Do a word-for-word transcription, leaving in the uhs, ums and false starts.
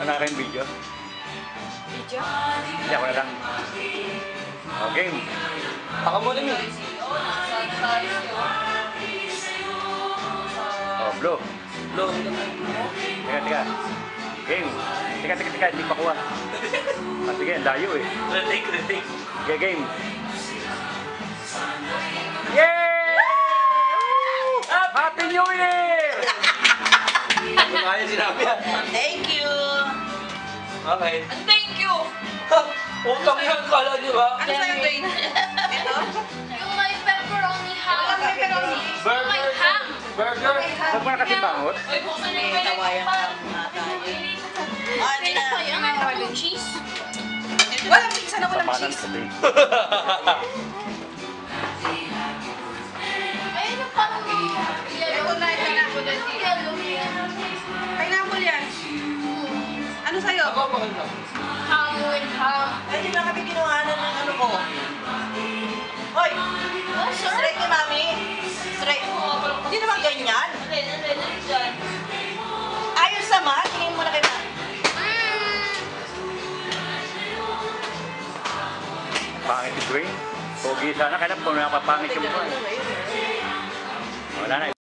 Wala rin video. Video? Hindi, ako na lang. O, game. Baka mo lang yun. O, blue. Long. Teka, teka. Game. Teka, teka, teka. Hindi pa kuha. Ah, sige, ang layo eh. Retake, retake. Okay, game. Yay! Happy New Year! Ano kaya sinabi yan? Thank you! Okay. Thank you! Utang yan, kala niyo ba? Ano sa'yo, Dwayne? Ito? Yung may pepperoni ham. Yung may pepperoni. Yung may ham. Burger. Huwag mo na kasi bangot. Uy, buksan May yung kawayan pan. ham na tayo. Ah, hindi Kailan na. pa yan? Ang walang cheese. Walang pizza na walang Tapanan cheese. sa day. Ayun yung parang yellow. Ito na, ito na. Yellow yan. Pineapple yan. Ano sa'yo? Ako, bakit lang? Ham with ham. Ay, di ba kami kinuhanan ng ano ko? Hoy! Oh, sure. Straight ni Mami. Straight. Hindi naman ganyan. Hindi, hindi, hindi dyan. Ayos naman. Tingin mo na kay Mami. Pangit si Dwayne. Pogi sana, kaya na puno na papangit yung buwan. Wala na.